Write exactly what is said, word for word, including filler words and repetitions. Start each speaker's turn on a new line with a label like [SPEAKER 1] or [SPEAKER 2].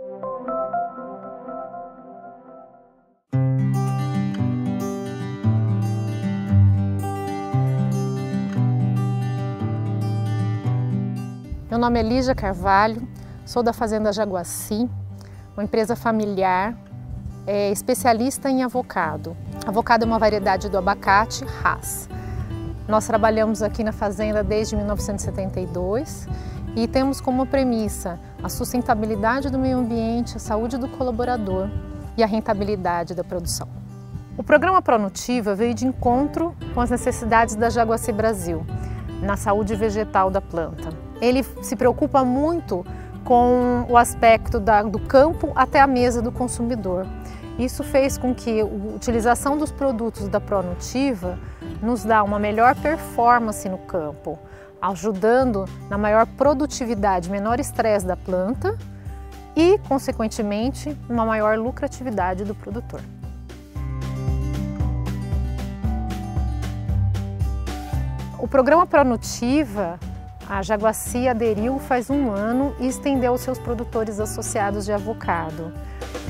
[SPEAKER 1] Meu nome é Lígia Carvalho, sou da Fazenda Jaguaci, uma empresa familiar, é, especialista em avocado. Avocado é uma variedade do abacate Hass. Nós trabalhamos aqui na fazenda desde mil novecentos e setenta e dois e temos como premissa a sustentabilidade do meio ambiente, a saúde do colaborador e a rentabilidade da produção. O programa Pronutiva veio de encontro com as necessidades da Jaguaci Brasil, na saúde vegetal da planta. Ele se preocupa muito com o aspecto da, do campo até a mesa do consumidor. Isso fez com que a utilização dos produtos da Pronutiva nos dá uma melhor performance no campo, ajudando na maior produtividade, menor estresse da planta e, consequentemente, uma maior lucratividade do produtor. O programa Pronutiva, a Jaguaci aderiu faz um ano e estendeu aos seus produtores associados de avocado.